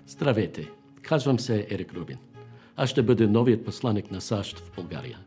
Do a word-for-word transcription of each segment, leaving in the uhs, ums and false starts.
Здравейте, казвам се Ерик Рубин. Аз ще бъда новият посланик на САЩ в България.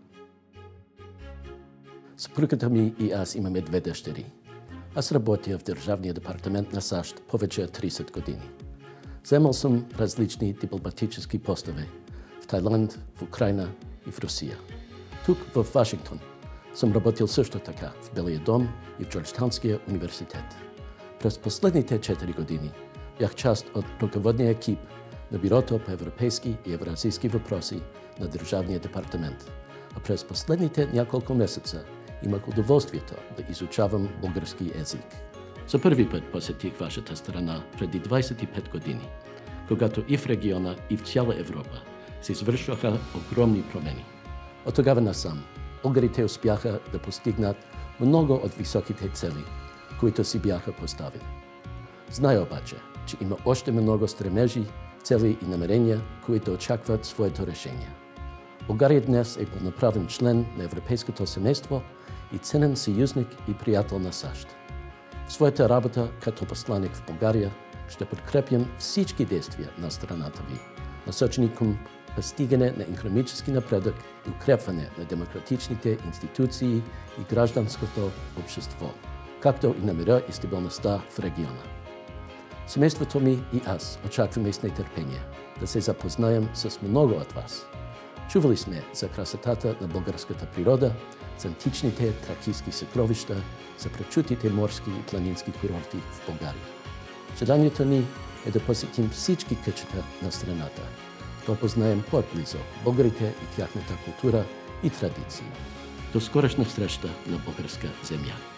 Съпругата ми и аз имаме две дъщери. Аз работя в Държавния департамент на САЩ повече от тридесет години. Заемал съм различни дипломатически постове в Тайланд, в Украйна и в Русия. Тук, в Вашингтон, съм работил също така в Белия дом и в Джорджтаунския университет. През последните четири години бях част от ръководния екип на Бюрото по европейски и евразийски въпроси на Държавния департамент. А през последните няколко месеца имах удоволствието да изучавам български език. За първи път посетих вашата страна преди двадесет и пет години, когато и в региона, и в цяла Европа се извършваха огромни промени. От тогава насам българите успяха да постигнат много от високите цели, които си бяха поставили. Зная обаче, че има още много стремежи, цели и намерения, които очакват своето решение. България днес е пълноправен член на европейското семейство и ценен съюзник и приятел на САЩ. В своята работа като посланик в България ще подкрепям всички действия на страната ви, насочени към постигане на икономически напредък и укрепване на демократичните институции и гражданското общество, както и на мира и стабилността в региона. Семейството ми и аз очакваме с нетърпение да се запознаем с много от вас. Чували сме за красотата на българската природа, за античните тракийски съкровища, за пречутите морски и планински курорти в България. Желанието ни е да посетим всички кътчета на страната, да познаем по-близо българите и тяхната култура и традиции. До скорошна среща на българска земя.